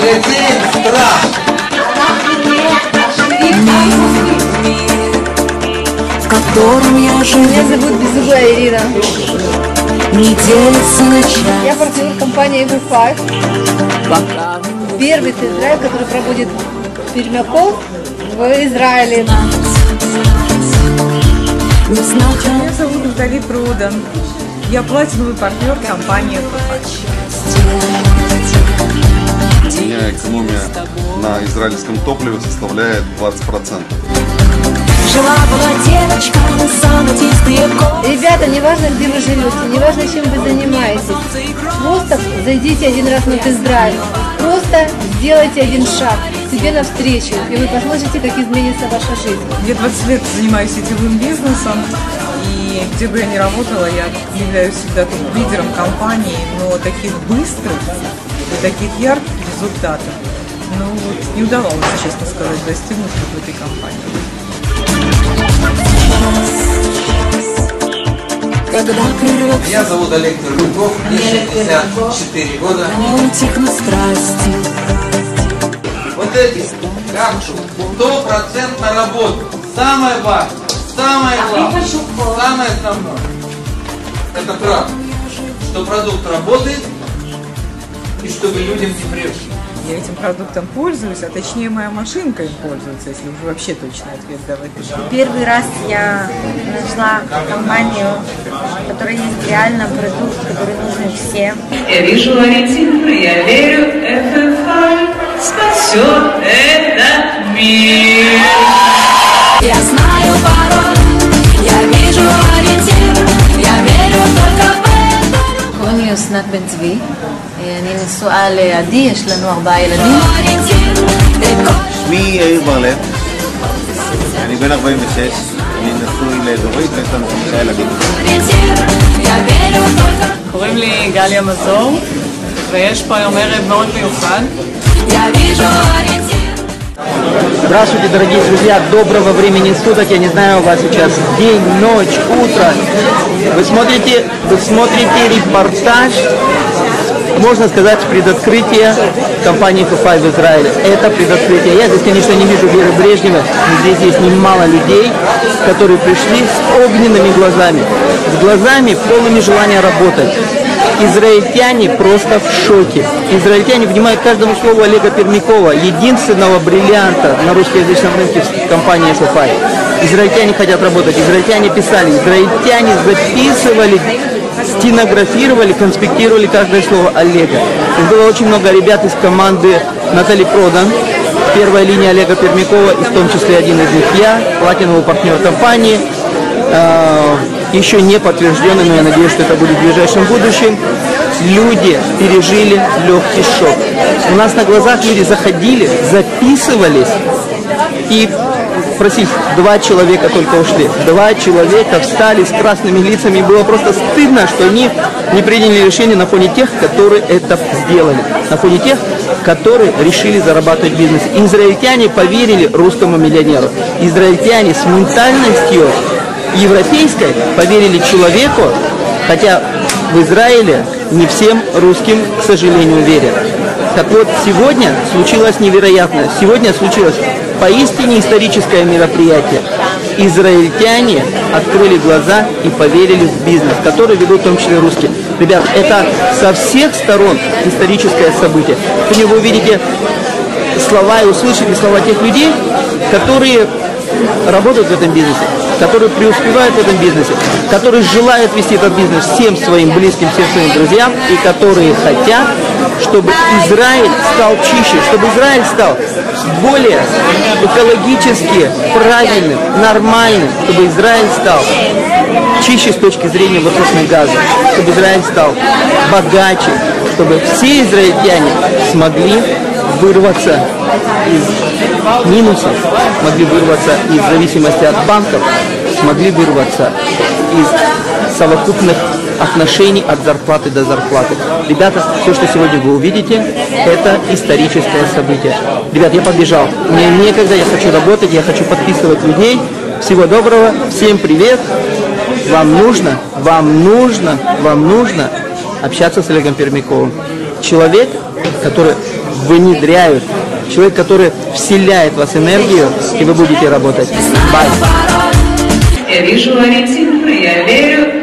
полетим страх. В котором я живу. Меня зовут Беззубая Ирина. Не делится на час. Я партнер компании Everfive. Первый тест-драйв, который проводит Пермяков в Израиле. Меня зовут Натали Продан. Я платиновый партнер компании Everfive. У меня экономия на израильском топливе составляет 20%. Ребята, неважно, где вы живете, неважно, чем вы занимаетесь, просто зайдите один раз на тест-драйв, просто сделайте один шаг себе навстречу, и вы посмотрите, как изменится ваша жизнь. Я 20 лет занимаюсь сетевым бизнесом, и где бы я ни работала, я являюсь всегда лидером компании, но таких быстрых и таких ярких результатов, не удавалось, честно сказать, достигнуть в этой компании. Меня зовут Олег Пермяков, мне 64 года. Вот эти капсулы 100% работают. Самое важное, самое главное, самое основное. Это правда, что продукт работает и чтобы людям не привезли. Я этим продуктом пользуюсь, а точнее моя машинка им пользуется, если уже вообще точный ответ давать. Первый раз я нашла компанию, в которой есть реально продукт, который нужен всем. Я вижу ориентир, я верю, Everfive спасет этот мир. Я знаю пароль, я вижу ориентир, я верю только в это. קוראים לי אסנת בן צבי, אני נשואה לעדי, יש לנו 4 ילדים. שמי יאיר בר-לב, אני בן 46, אני נשוי לדורית ויש לנו 5 ילדים. קוראים לי גליה מזור, ויש פה היום ערב מאוד מיוחד. Здравствуйте, дорогие друзья, доброго времени суток, я не знаю, у вас сейчас день, ночь, утро. Вы смотрите репортаж, можно сказать, предоткрытие компании Everfive в Израиле. Это предоткрытие. Я здесь, конечно, не вижу Веры Брежнева, но здесь есть немало людей, которые пришли с огненными глазами, с глазами полными желания работать. Израильтяне просто в шоке. Израильтяне внимают каждому слову Олега Пермякова, единственного бриллианта на русскоязычном рынке компании Everfive. Израильтяне хотят работать, израильтяне писали, израильтяне записывали, стенографировали, конспектировали каждое слово Олега. И было очень много ребят из команды Натали Продан, первая линия Олега Пермякова, и в том числе один из них я, платиновый партнер компании. Еще не подтвержденный, но я надеюсь, что это будет в ближайшем будущем. Люди пережили легкий шок. У нас на глазах люди заходили, записывались и спросить, 2 человека только ушли. 2 человека встали с красными лицами, и было просто стыдно, что они не приняли решение на фоне тех, которые это сделали, на фоне тех, которые решили зарабатывать в бизнесе. Израильтяне поверили русскому миллионеру. Израильтяне с ментальностью европейской поверили человеку, хотя в Израиле не всем русским, к сожалению, верят. Так вот, сегодня случилось невероятное. Сегодня случилось поистине историческое мероприятие. Израильтяне открыли глаза и поверили в бизнес, который ведут в том числе русские. Ребят, это со всех сторон историческое событие. Сегодня вы увидите слова и услышите слова тех людей, которые работают в этом бизнесе, которые преуспевают в этом бизнесе, которые желают вести этот бизнес всем своим близким, всем своим друзьям, и которые хотят, чтобы Израиль стал чище, чтобы Израиль стал более экологически правильным, нормальным, чтобы Израиль стал чище с точки зрения выхлопных газов, чтобы Израиль стал богаче, чтобы все израильтяне смогли вырваться из минусов, могли вырваться из зависимости от банков, смогли вырваться из совокупных отношений от зарплаты до зарплаты. Ребята, все, что сегодня вы увидите, это историческое событие. Ребят, я побежал. Мне некогда, я хочу работать, я хочу подписывать людей. Всего доброго, всем привет. Вам нужно общаться с Олегом Пермяковым. Человек, который внедряют, человек, который вселяет в вас энергию, и вы будете работать. Bye. Я вижу ориентиры, я верю